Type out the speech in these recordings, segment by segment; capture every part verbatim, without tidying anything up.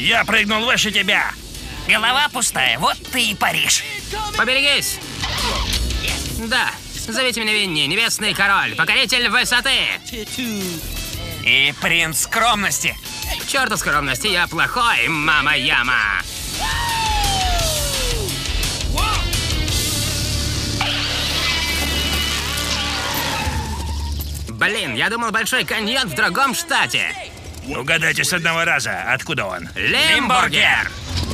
Я прыгнул выше тебя. Голова пустая, вот ты и паришь. Поберегись. Да, зовите меня Винни, небесный король, покоритель высоты. И принц скромности. К черту скромности, я плохой, мама Яма. Блин, я думал, Большой каньон в другом штате. Угадайте с одного раза, откуда он. Лимбургер!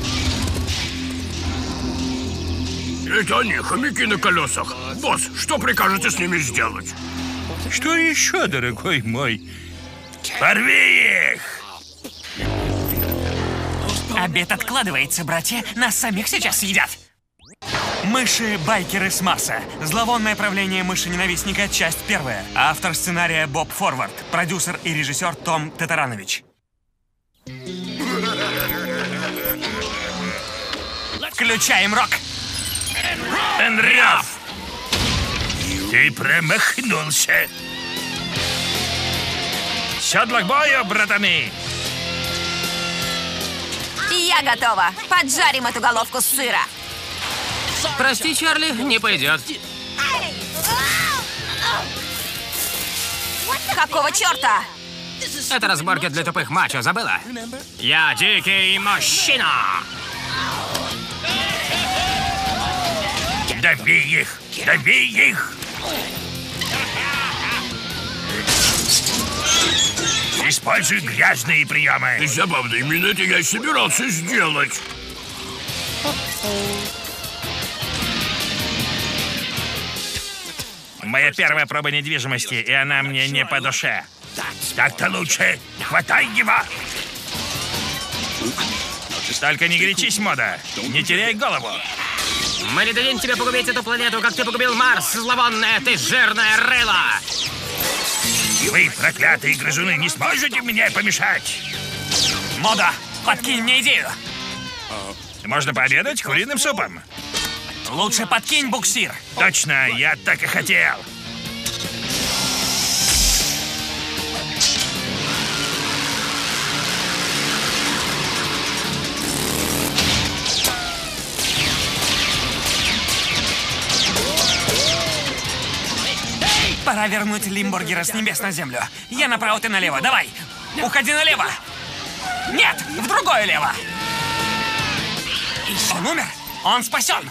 Это они, хомяки на колесах. Босс, что прикажете с ними сделать? Что еще, дорогой мой? Порви их! Обед откладывается, братья. Нас самих сейчас съедят. Мыши-байкеры с Марса. Зловонное правление мыши-ненавистника. Часть первая. Автор сценария Боб Форвард. Продюсер и режиссер Том Татаранович. Включаем рок. Энряв! Ты промахнулся. Седло к бою, братаны! Я готова. Поджарим эту головку сыра. Прости, Чарли, не пойдет. Какого черта? Это разборки для тупых мачо, забыла? Я дикий мужчина! Дави их! Дави их! Используй грязные приемы. Забавно, именно это я и собирался сделать. Моя первая проба недвижимости, и она мне не по душе. Так-то лучше. Хватай его! Только не горячись, мода. Не теряй голову. Мы не дадим тебе погубить эту планету, как ты погубил Марс, зловонная ты жирная рыла! Вы, проклятые грызуны, не сможете мне помешать! Мода, подкинь мне идею. Можно пообедать куриным супом. Лучше подкинь буксир. Точно, я так и хотел. Пора вернуть Лимбургера с небес на землю. Я направо, ты налево. Давай, уходи налево. Нет, в другое лево. Он умер? Он спасен.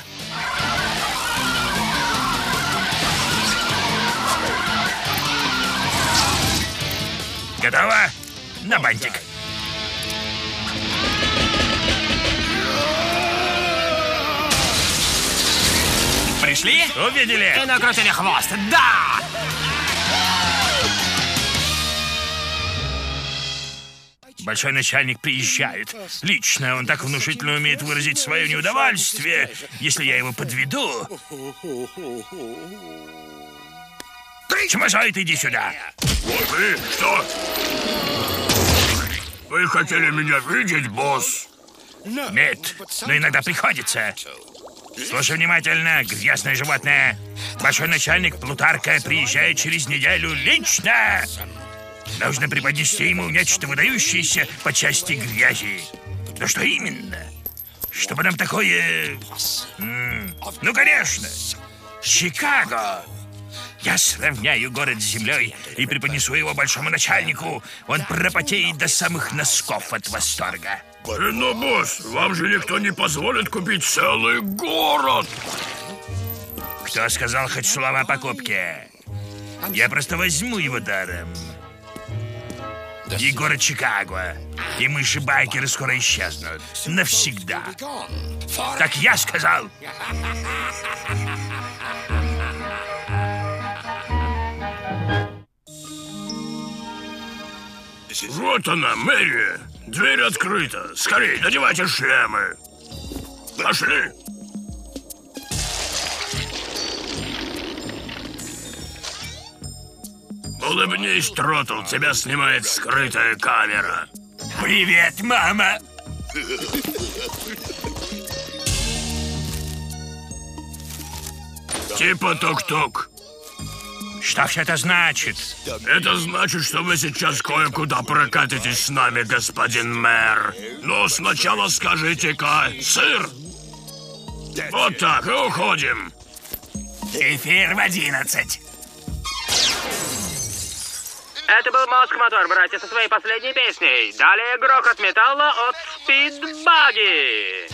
Готово? На бантик. Пришли? Увидели? И накрутили хвост, да! Большой начальник приезжает. Лично он так внушительно умеет выразить свое неудовольствие, если я его подведу. Чумазоид, иди сюда. Вы что? Вы хотели меня видеть, босс? Нет, но иногда приходится. Слушай внимательно, грязное животное. Большой начальник Плутарка приезжает через неделю лично. Нужно преподнести ему нечто выдающееся по части грязи. Но что именно? Чтобы нам такое... М-м, ну, конечно, Чикаго. Я сравняю город с землей и преподнесу его большому начальнику. Он пропотеет до самых носков от восторга. Но, босс, вам же никто не позволит купить целый город. Кто сказал хоть слово о покупке? Я просто возьму его даром. И город Чикаго, и мыши-байкеры скоро исчезнут. Навсегда. Так я сказал. Вот она, Мэри. Дверь открыта. Скорей, надевайте шлемы. Пошли. Улыбнись, Тротл, тебя снимает скрытая камера. Привет, мама. Типа тук-тук. Что все это значит? Это значит, что вы сейчас кое-куда прокатитесь с нами, господин мэр. Но сначала скажите-ка сыр. Вот так, и уходим. Эфир в одиннадцать. Это был Мозг Мотор, братья, со своей последней песней. Далее грохот металла от Спидбаги.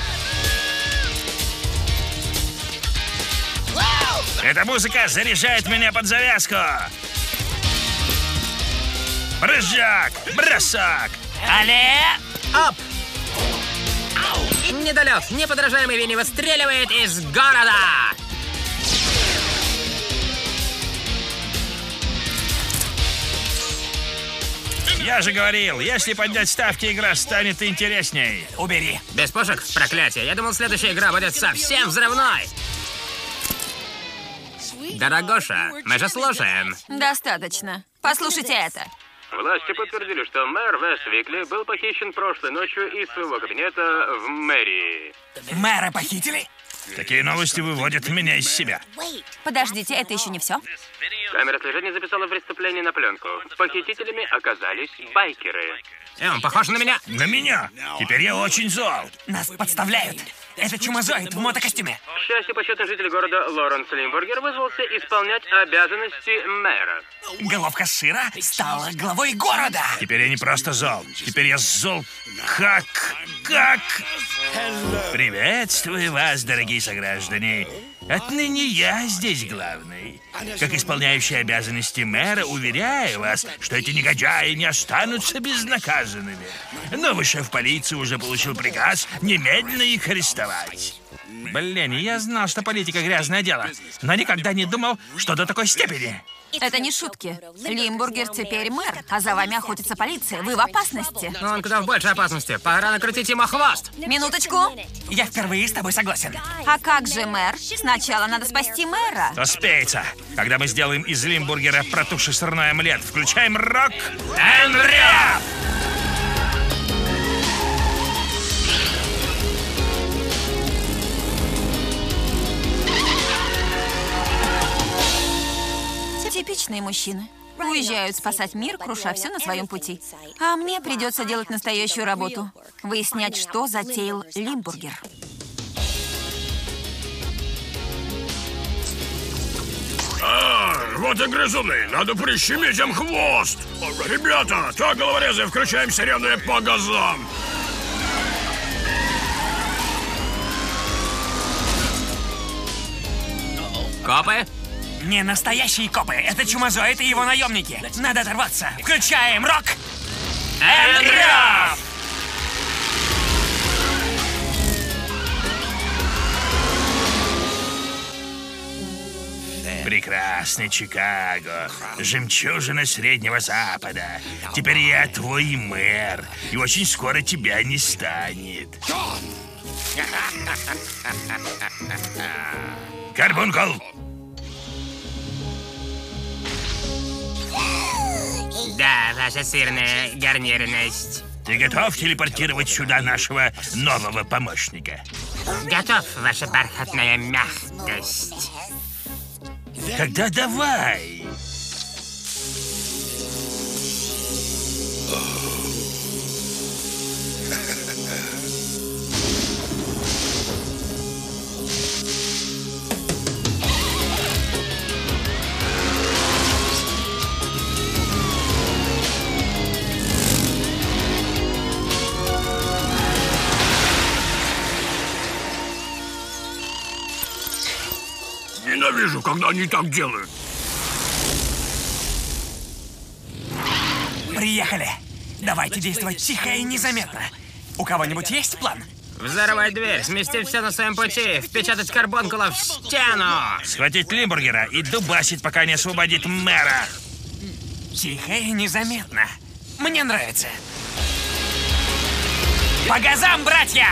Эта музыка заряжает меня под завязку. Прыжок, бросок. Але! Оп! Недолет, неподражаемый Винни выстреливает из города. Я же говорил, если поднять ставки, игра станет интересней. Убери. Без пушек? Проклятие. Я думал, следующая игра будет совсем взрывной. Дорогоша, мы же слушаем. Достаточно. Послушайте это. Власти подтвердили, что мэр Вествикли был похищен прошлой ночью из своего кабинета в мэрии. Мэра похитили? Такие новости выводят меня из себя. Подождите, это еще не все. Камера слежения записала преступление на пленку. Похитителями оказались байкеры. Э, он похож на меня? На меня? Теперь я очень зол. Нас подставляют. Это чумазоид в мотокостюме. К счастью, почетный житель города Лоренс Лимбургер вызвался исполнять обязанности мэра. Головка сыра стала главой города. Теперь я не просто зол. Теперь я зол как... как... Приветствую вас, дорогие сограждане. Отныне я здесь главный. Как исполняющий обязанности мэра, уверяю вас, что эти негодяи не останутся безнаказанными. Новый шеф полиции уже получил приказ немедленно их арестовать. Блин, я знал, что политика грязное дело, но никогда не думал, что до такой степени. Это не шутки. Лимбургер теперь мэр, а за вами охотится полиция. Вы в опасности. Но он куда в большей опасности. Пора накрутить ему хвост. Минуточку. Я впервые с тобой согласен. А как же мэр? Сначала надо спасти мэра. Успеется. Когда мы сделаем из Лимбургера протухший сырной омлет, включаем рок and rap! Типичные мужчины. Уезжают спасать мир, круша все на своем пути. А мне придется делать настоящую работу. Выяснять, что затеял Лимбургер. А, вот и грызуны. Надо прищемить им хвост. Ребята, так, головорезы, включаем сирены по газам. Копы? Не настоящие копы. Это чумазоид и его наемники. Надо оторваться. Включаем рок. And rap! Прекрасный Чикаго, жемчужина Среднего Запада. Теперь я твой мэр, и очень скоро тебя не станет. Карбункул! Да, ваша сырная гарнирность. Ты готов телепортировать сюда нашего нового помощника? Готов, ваша бархатная мягкость. Тогда давай. Ненавижу, когда они так делают. Приехали. Давайте действовать тихо и незаметно. У кого-нибудь есть план? Взорвать дверь, сместить все на своем пути, впечатать карбонкула в стену. Схватить Лимбургера и дубасить, пока не освободит мэра. Тихо и незаметно. Мне нравится. По газам, братья!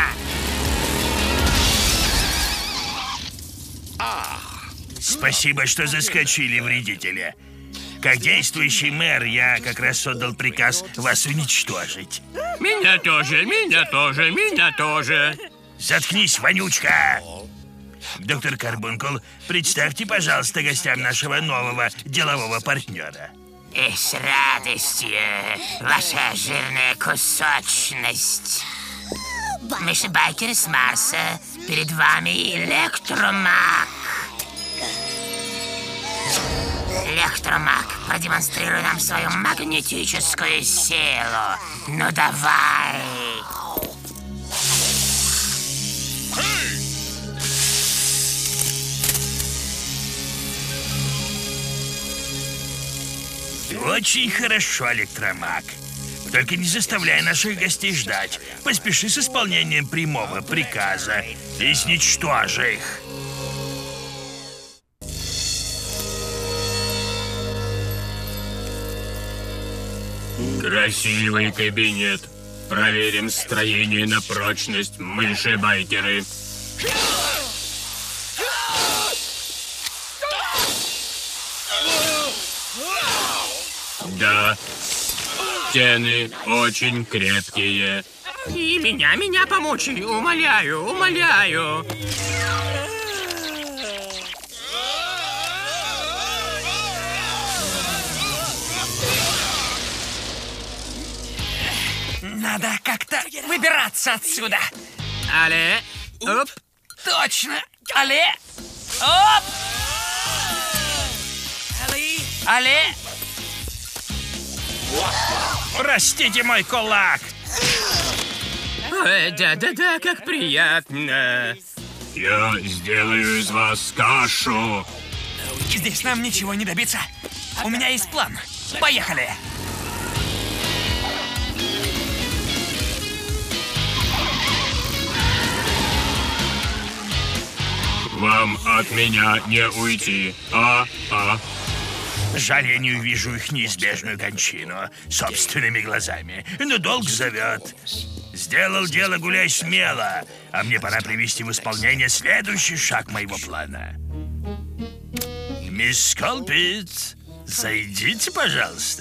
Спасибо, что заскочили, вредители. Как действующий мэр, я как раз отдал приказ вас уничтожить. Меня тоже, меня тоже, меня тоже. Заткнись, вонючка! Доктор Карбункул, представьте, пожалуйста, гостям нашего нового делового партнера. И с радостью, ваша жирная кусочность. Мыши-байкеры с Марса, перед вами Электромаг. Электромаг, продемонстрируй нам свою магнетическую силу. Ну давай. Очень хорошо, Электромаг. Только не заставляй наших гостей ждать. Поспеши с исполнением прямого приказа и сничтожи их. Красивый кабинет. Проверим строение на прочность, мыши-байкеры. Да, стены очень крепкие. И меня, меня помучай, умоляю, умоляю. Надо как-то выбираться отсюда. Але, оп. Точно. Але. Оп. Але. Простите мой кулак. Ой, да-да-да, как приятно. Я сделаю из вас кашу. Здесь нам ничего не добиться. У меня есть план. Поехали. Вам от меня не уйти. А-а. Жаль, я не увижу их неизбежную кончину собственными глазами. Но долг зовет. Сделал дело, гуляй смело. А мне пора привести в исполнение следующий шаг моего плана. Мисс Колпит, зайдите, пожалуйста.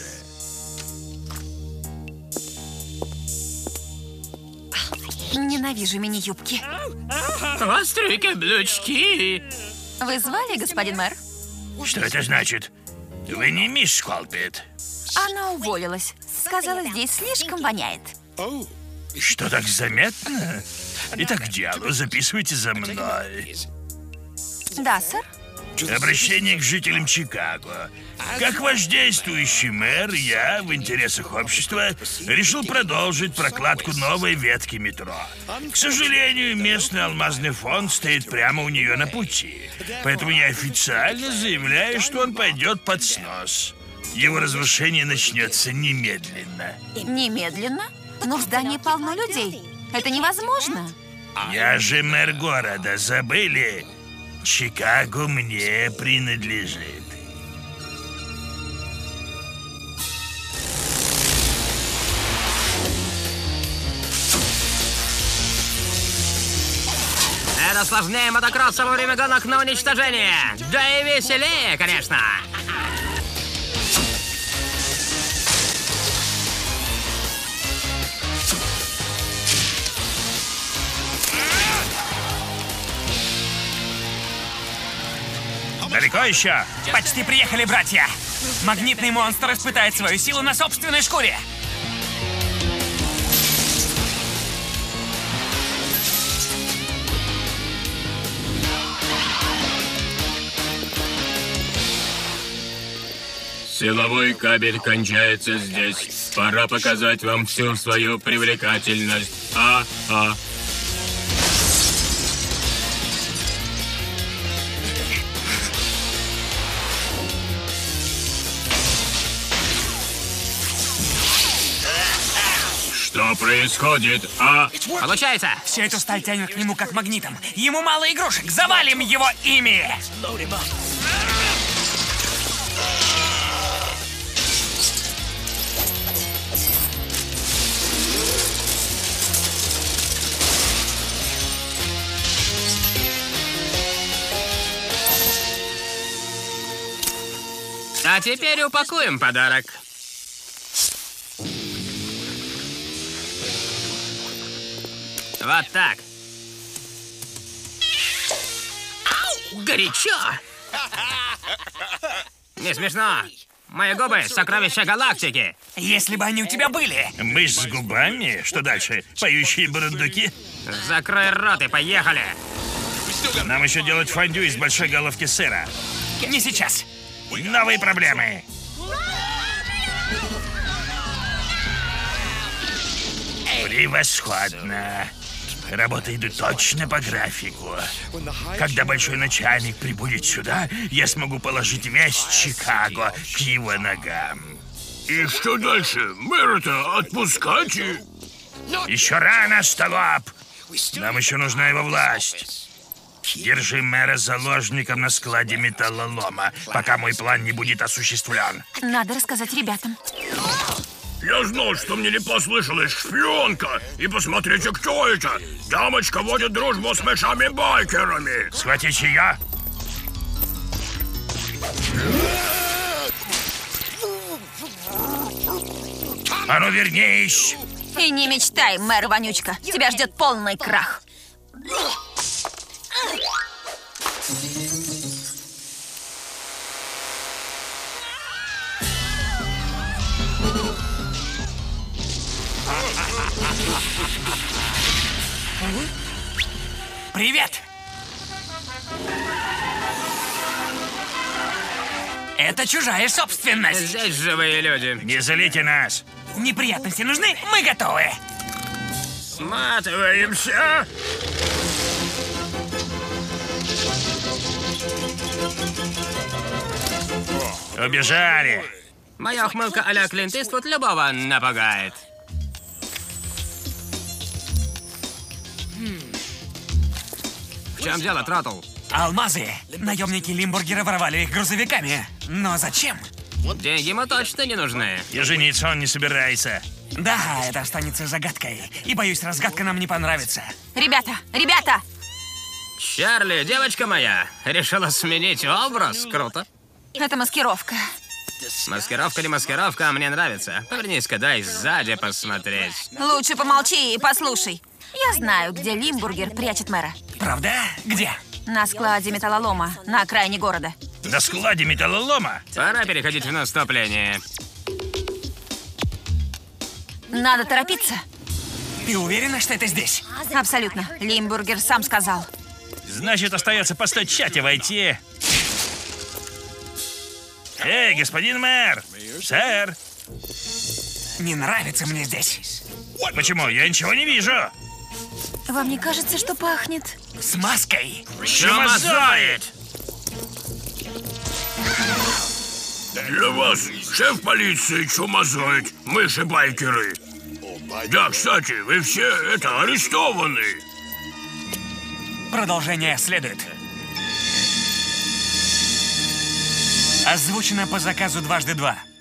Ненавижу мини-юбки. Острые каблучки. Вы звали, господин мэр? Что это значит? Вы не мисс Колпит. Она уволилась. Сказала, здесь слишком воняет. Что, так заметно? Итак, к делу, записывайте за мной. Да, сэр. Обращение к жителям Чикаго. Как ваш действующий мэр, я, в интересах общества, решил продолжить прокладку новой ветки метро. К сожалению, местный алмазный фонд стоит прямо у нее на пути. Поэтому я официально заявляю, что он пойдет под снос. Его разрушение начнется немедленно. Немедленно? Но в здании полно людей. Это невозможно. Я же мэр города, забыли? Чикаго мне принадлежит. Это сложнее мотокросса во время гонок на уничтожение. Да и веселее, конечно. Далеко еще? Почти приехали, братья. Магнитный монстр испытает свою силу на собственной шкуре. Силовой кабель кончается здесь. Пора показать вам всю свою привлекательность. А-а. Что происходит, а? Получается. Все эту сталь тянет к нему как магнитом. Ему мало игрушек. Завалим его ими. А теперь упакуем подарок. Вот так. горячо. Не смешно. Мои губы — сокровища галактики. Если бы они у тебя были. Мышь с губами? Что дальше? Поющие бурундуки? Закрой рот и поехали. Нам еще делать фондю из большой головки сыра. Не сейчас. Новые проблемы. Превосходно. Работы идут точно по графику. Когда большой начальник прибудет сюда, я смогу положить весь Чикаго к его ногам. И что дальше? Мэра-то отпускайте. Еще рано, столоп! Нам еще нужна его власть. Держи мэра заложником на складе металлолома, пока мой план не будет осуществлен. Надо рассказать ребятам. Я знал, что мне не послышалась шпионка. И посмотрите, кто это. Дамочка водит дружбу с мышами-байкерами. Схватить ее. А ну вернись. И не мечтай, мэр Вонючка. Тебя ждет полный крах. Привет! Это чужая собственность. Здесь живые люди. Не залейте нас. Неприятности нужны? Мы готовы. Сматываемся. Убежали. Моя ухмылка а-ля Клинт Иствуд любого напугает. В чем дело, Тротл? Алмазы. Наемники Лимбургера воровали их грузовиками. Но зачем? Деньги ему точно не нужны. И жениться он не собирается. Да, это останется загадкой. И боюсь, разгадка нам не понравится. Ребята, ребята! Чарли, девочка моя, решила сменить образ? Круто. Это маскировка. Маскировка не маскировка, а мне нравится. Повернись-ка, дай сзади посмотреть. Лучше помолчи и послушай. Я знаю, где Лимбургер прячет мэра. Правда? Где? На складе металлолома, на окраине города. На складе металлолома? Пора переходить в наступление. Надо торопиться. Ты уверена, что это здесь? Абсолютно. Лимбургер сам сказал. Значит, остается постучать и войти. Эй, господин мэр! Сэр! Не нравится мне здесь. Почему? Я ничего не вижу. Вам не кажется, что пахнет? С маской. Чумазоид! Для вас, шеф полиции Чумазоид, мыши-байкеры. Да, кстати, вы все это арестованы. Продолжение следует. Озвучено по заказу дважды два.